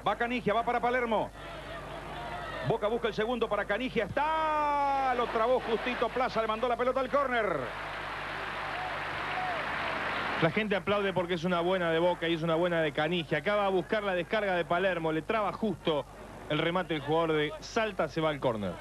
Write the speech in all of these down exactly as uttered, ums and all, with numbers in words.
Va Canigia, va para Palermo. Boca busca el segundo para Canigia. Está. Lo trabó justito Plaza. Le mandó la pelota al córner. La gente aplaude porque es una buena de Boca y es una buena de Canigia. Acaba a buscar la descarga de Palermo. Le traba justo el remate del jugador de Salta. Se va al córner.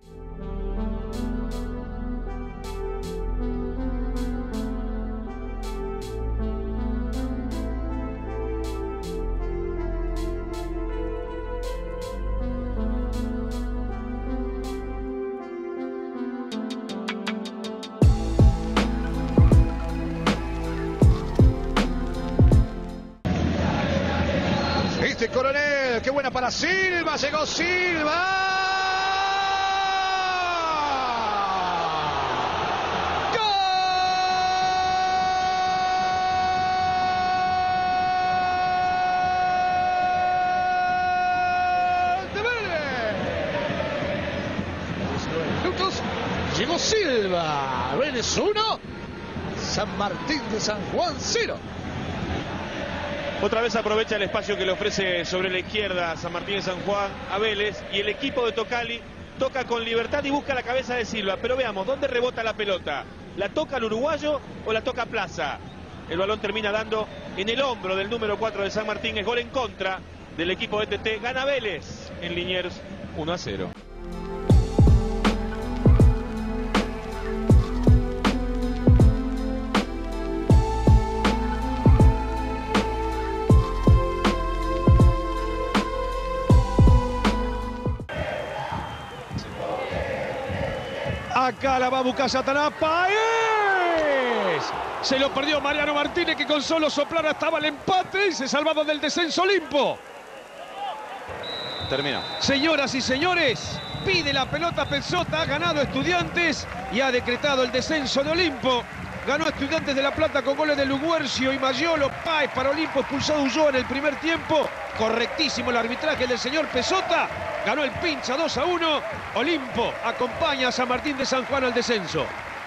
Este Coronel, qué buena para Silva, llegó Silva. ¡Gol de Vélez! diecinueve minutos, llegó Silva. Vélez uno, San Martín de San Juan cero. Otra vez aprovecha el espacio que le ofrece sobre la izquierda San Martín de San Juan a Vélez. Y el equipo de Tocali toca con libertad y busca la cabeza de Silva. Pero veamos, ¿dónde rebota la pelota? ¿La toca el uruguayo o la toca Plaza? El balón termina dando en el hombro del número cuatro de San Martín. Es gol en contra del equipo de T T. Gana Vélez en Liniers uno a cero. Acá la va a buscar Satanás. ¡Paez! Se lo perdió Mariano Martínez, que con solo soplar estaba el empate y se salvaba del descenso Olimpo. Termina. Señoras y señores, pide la pelota Pezzota, ha ganado Estudiantes y ha decretado el descenso de Olimpo. Ganó Estudiantes de La Plata con goles de Luguercio y Mayolo. Páez para Olimpo, expulsado Ulloa en el primer tiempo. Correctísimo el arbitraje del señor Pezzota. Ganó el Pincha dos a uno. Olimpo acompaña a San Martín de San Juan al descenso.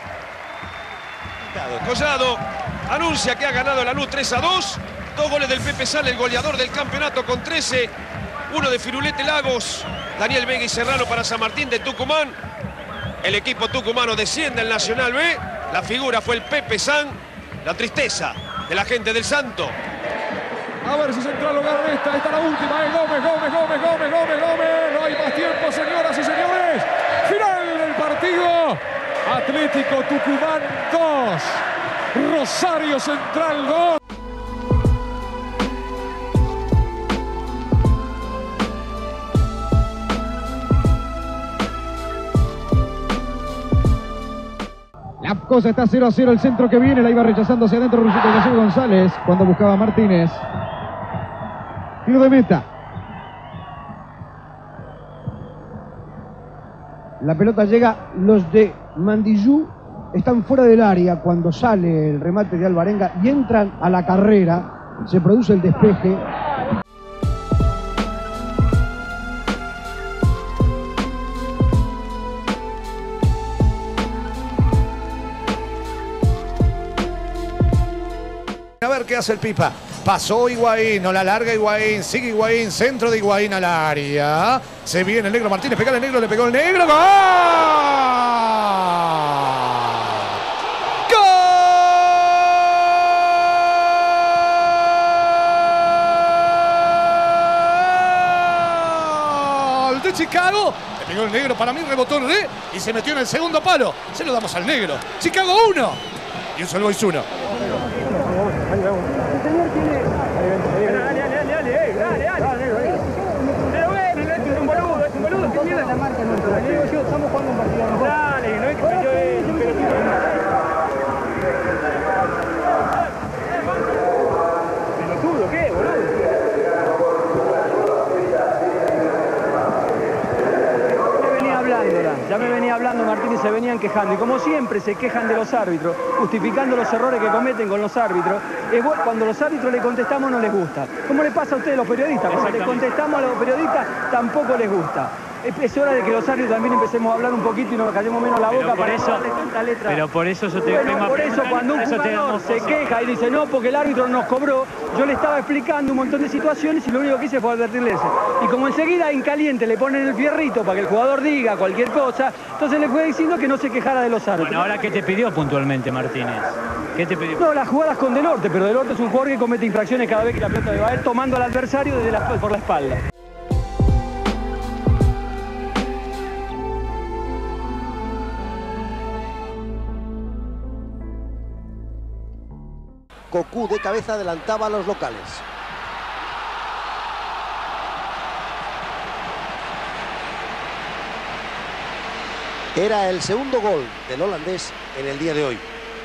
Collado anuncia que ha ganado la Lanús tres a dos. Dos goles del Pepe Sal, el goleador del campeonato con trece. Uno de Firulete Lagos, Daniel Vega y Serrano para San Martín de Tucumán. El equipo tucumano desciende al Nacional B. La figura fue el Pepe San. La tristeza de la gente del Santo. A ver si Central logra esta. Esta es la última. ¿eh? Gómez, Gómez, Gómez, Gómez, Gómez, Gómez. No hay más tiempo, señoras y señores. Final del partido. Atlético Tucumán dos. Rosario Central dos. La cosa está cero a cero, el centro que viene, la iba rechazando hacia adentro Rusito José González cuando buscaba a Martínez. Tiro de meta. La pelota llega, los de Mandillú están fuera del área cuando sale el remate de Alvarenga y entran a la carrera, se produce el despeje. A ver qué hace el Pipa. Pasó Higuaín, no la larga Higuaín, sigue Higuaín, centro de Higuaín al área. Se viene el negro Martínez, pegale el negro, le pegó el negro. ¡Gol! ¡Gol de Chicago! Le pegó el negro, para mí rebotó el re y se metió en el segundo palo. Se lo damos al negro. Chicago uno. Y un solo Boys uno. Estamos jugando un partido mejor. Dale, no es que yo es pelotudo, ¿qué, boludo? Ya me venía hablando, ya me venía hablando Martín y se venían quejando. Y como siempre se quejan de los árbitros, justificando los errores que cometen con los árbitros. Es bueno, cuando los árbitros le contestamos no les gusta. ¿Cómo le pasa a ustedes los periodistas? Cuando les contestamos a los periodistas tampoco les gusta. es hora de que los árbitros también empecemos a hablar un poquito y nos callemos menos la boca por para eso, no darle tanta letra. Pero por eso yo te bueno, vengo a por eso preguntar, cuando un por eso te jugador damos se cosas. queja y dice no, porque el árbitro nos cobró, yo le estaba explicando un montón de situaciones y lo único que hice fue advertirle eso. Y como enseguida en caliente le ponen el fierrito para que el jugador diga cualquier cosa, entonces le fue diciendo que no se quejara de los árbitros. Bueno, ahora, ¿qué te pidió puntualmente Martínez? ¿Qué te pidió? No, las jugadas con Delorte, pero Delorte es un jugador que comete infracciones cada vez que la pelota le va a él, tomando al adversario desde la, por la espalda. Cocu de cabeza adelantaba a los locales. Era el segundo gol del holandés en el día de hoy.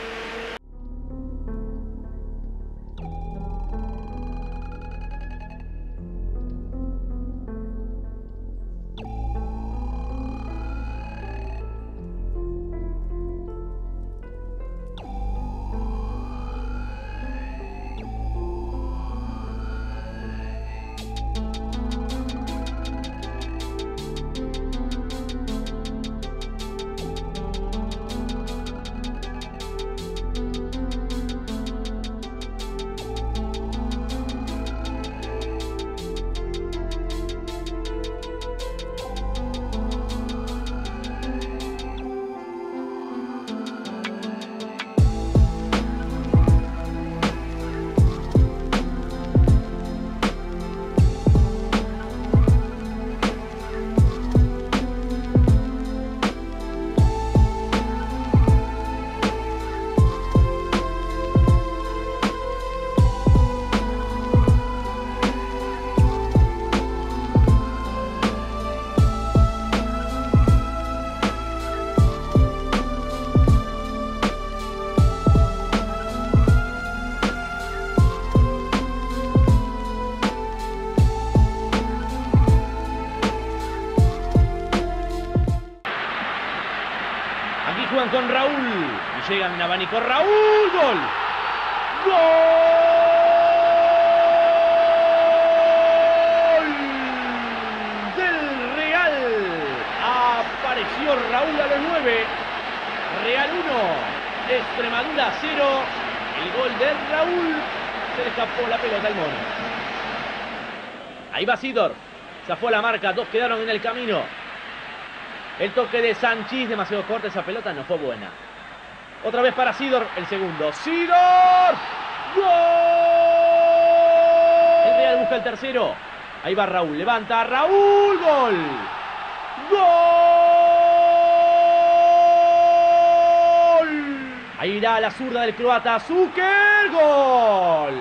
Juegan con Raúl y llegan en abanico. Raúl, gol. Gol del Real. Apareció Raúl a los nueve. Real uno, Extremadura cero. El gol de Raúl. Se le escapó la pelota al mono. Ahí va Sidor. Se fue a la marca. Dos quedaron en el camino. El toque de Sanchís, demasiado corta esa pelota, no fue buena. Otra vez para Sidor, el segundo. ¡Sidor! ¡Gol! El Real busca el tercero. Ahí va Raúl, levanta Raúl, gol. ¡Gol! Ahí irá la zurda del croata, Zucker, gol.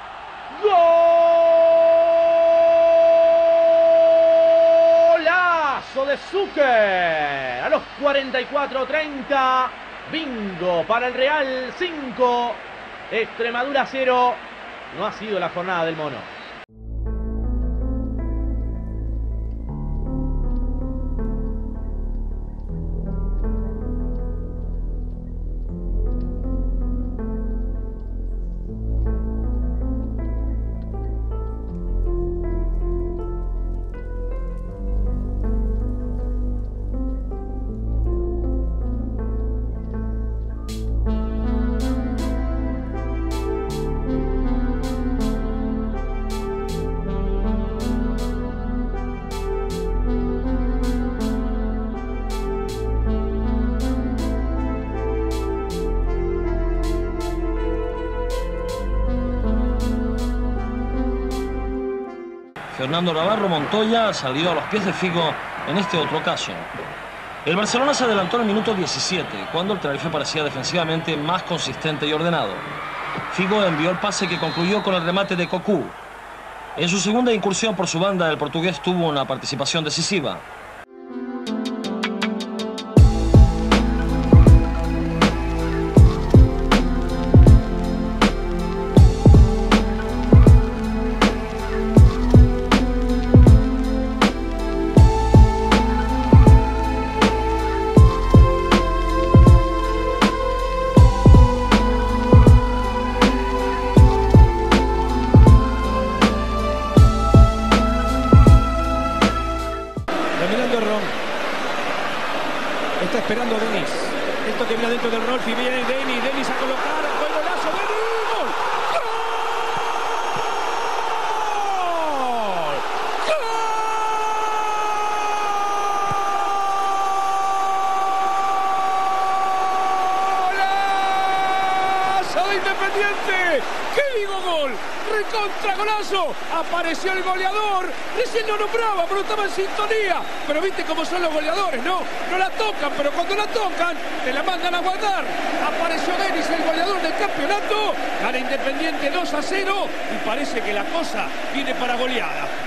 ¡Golazo de Zucker! A los cuarenta y cuatro treinta. Bingo para el Real, cinco. Extremadura cero. No ha sido la jornada del mono. Fernando Navarro Montoya salió a los pies de Figo en este otro caso. El Barcelona se adelantó en el minuto diecisiete, cuando el Tenerife parecía defensivamente más consistente y ordenado. Figo envió el pase que concluyó con el remate de Cocu. En su segunda incursión por su banda, el portugués tuvo una participación decisiva. está esperando Denis. Esto que viene dentro del Rolfi, viene Denis, Denis a colocar, ¡gol, golazo, Denis! ¡Gol! ¡Golazo de Independiente! ¿Qué digo gol? ¡Recontra golazo! Apareció el goleador. Recién lo nombraba, pero estaba en sintonía. Pero viste cómo son los goleadores, ¿no? No la tocan, pero cuando la tocan, te la mandan a guardar. Apareció Denis, el goleador del campeonato. Gana Independiente dos a cero y parece que la cosa viene para goleada.